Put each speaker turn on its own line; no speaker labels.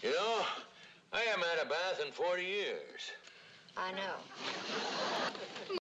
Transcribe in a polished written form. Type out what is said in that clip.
You know, I haven't had a bath in 40 years.
I know.